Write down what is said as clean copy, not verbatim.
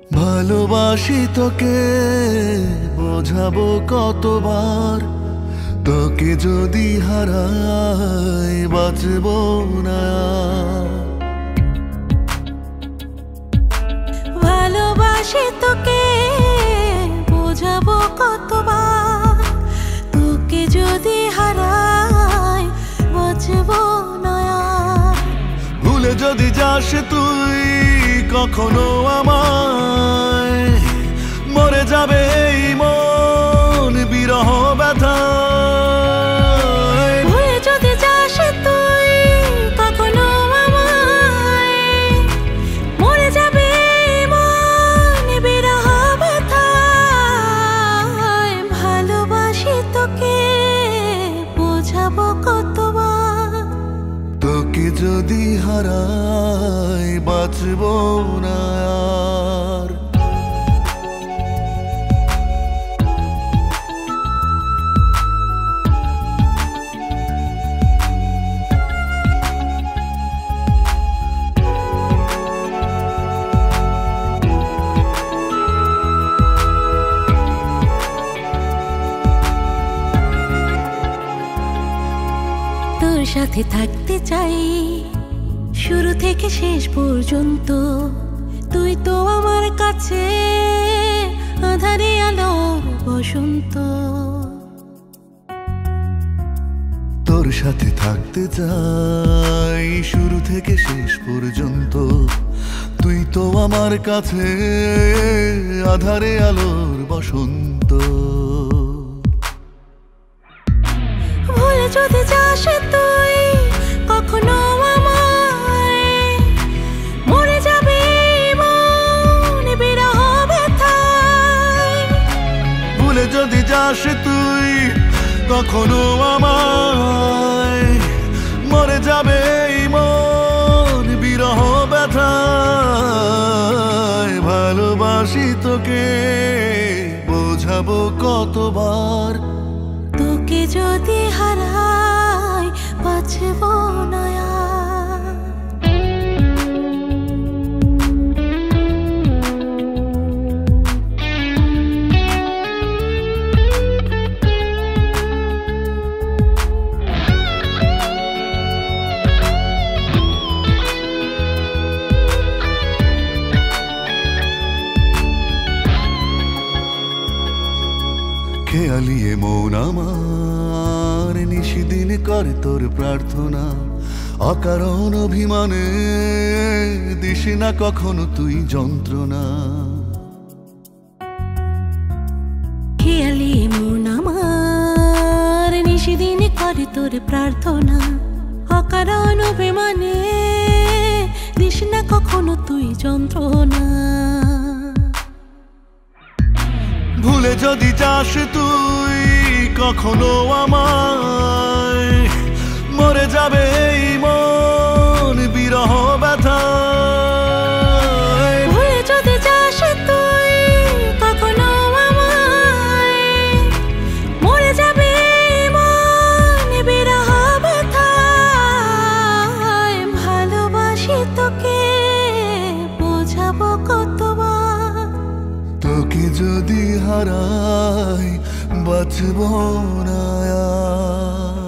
ভালোবাসি তোকে বোঝাবো কতবার, তোকে যদি হারাই বাঁচবো না। ভালোবাসি তোকে বোঝাবো কতবার, তোকে যদি হারাই বাঁচবো না। ভুলে যদি যাস তুই কখনো আমায়, মরে যাবে এই মন বিরহ ব্যথায়। ভুলে যদি যাস তুই কখনো আমায়, মরে যাবে এই মন বিরহ ব্যথায়। ভালোবাসি তোকে বোঝাবো কতবার, তোকে যদি হারাই বাঁচবো না আর। তোর সাথে থাকতে চাই শুরু থেকে শেষ পর্যন্ত। তুই তো আমার কাছে আঁধারে আলোর বসন্ত। তোর সাথে থাকতে চাই শুরু থেকে শেষ পর্যন্ত। তুই তো আমার কাছে আঁধারে আলোর বসন্ত। ভুলে যদি যাস তুই কখনো আমায়, মরে যাবে মন বিরহ ব্যথায়। ভুলে যদি যাস তুই কখনো আমায়, মরে যাবে এই মন বিরহ ব্যথায়। ভালোবাসি তোকে বোঝাবো কতবার, তোকে যদি হারাই বাঁচবো না। খেয়ালিয়ে মন আমার নিশিদিন করে তোর প্রার্থনা। অকারণ অভিমানে দিস না কখনো তুই যন্ত্রণা। খেয়ালিয়ে মন আমার নিশিদিন করে তোর প্রার্থনা। অকারণ অভিমানে দিস না কখনো তুই যন্ত্রণা। ভুলে যদি যাস তুই কখনো আমায়, মরে যাবে এই মন বিরহ ব্যথায়। ভুলে যদি যাস তুই কখনো আমায়, মরে যাবে এই মন বিরহ ব্যথায়। ভালোবাসি তোকে বোঝাবো কতবার, তোকে যদি হারাই বাঁচবো না আর।